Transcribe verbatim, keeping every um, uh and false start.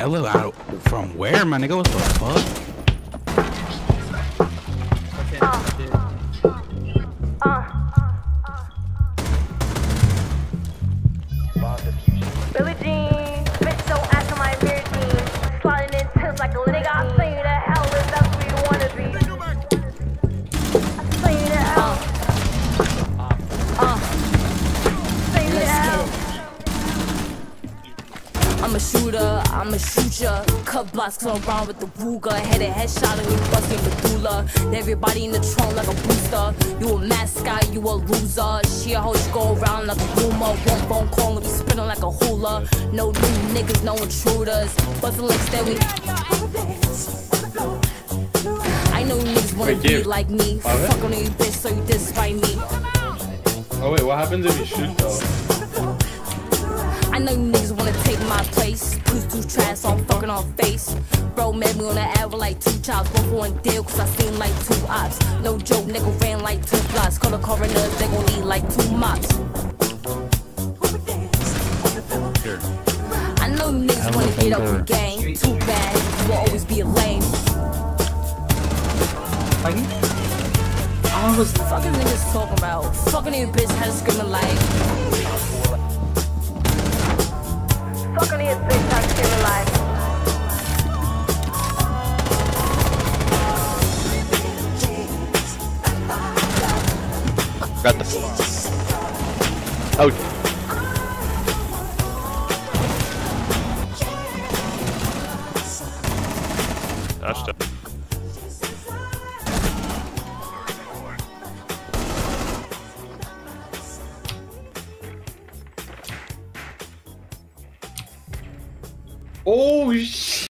Ella out from where, my nigga? What the fuck? Billie Jean, bitch, so after my mirror jeans, sliding in tips like a nigga. I say you the hell if that's where you wanna be. I say you the hell. Uh, say you the hell. I'm a shooter, I'm a shooter. Cut blocks, come around with the Ruger. Headed headshot and you busting medulla. Everybody in the trunk like a booster. You a mascot, you a loser. She a hoe, she go around like a rumor. One phone call and be spinning like a hula. No new niggas, no intruders. Bustin' like steady. I know niggas wanna Wait, be give. like me. Okay. Fuck on you bitch, so you despite me. Oh wait, what happens if you shoot though? I know you niggas wanna take my place. Who's too trash, so I'm fucking on face. Bro made me on the air with like two chops. One for one deal, cause I seem like two ops. No joke, nigga ran like two blocks. Call the coroners, they gon' need like two mops. Sure. I know you niggas wanna get up the game. Too bad, you will always be a lame. I was fucking niggas talking about. Fucking your bitch had screaming like. Fucking his bitch out screaming like. Got the. Oh. Dashed it. Oh shit.